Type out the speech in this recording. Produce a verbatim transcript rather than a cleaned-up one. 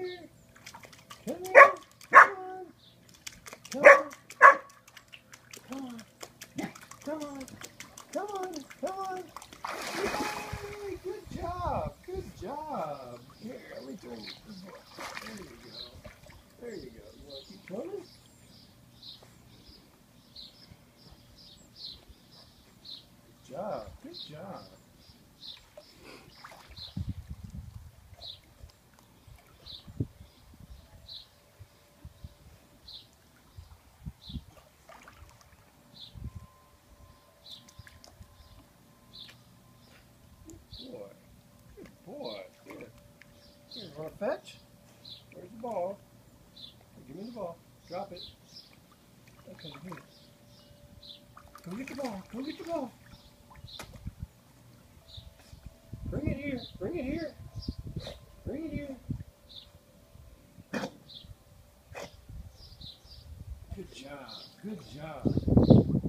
here. Come here. Come on. Come on. Come on. Come on. Come on. Come on. Yay! Good job. Good job. Here, let me turn this way. There you go. There you go. You want to keep coming? Good job. Good job. Boy. Good boy. Here. Here, want to fetch? Where's the ball? Here, give me the ball. Drop it. Okay, here. Go get the ball. Go get the ball. Bring it here. Bring it here. Bring it here. Good job. Good job.